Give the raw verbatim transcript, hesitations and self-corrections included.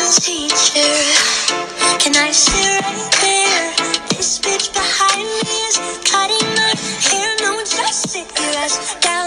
teacher. Can I sit right there? This bitch behind me is cutting my hair. No, just sit your ass down.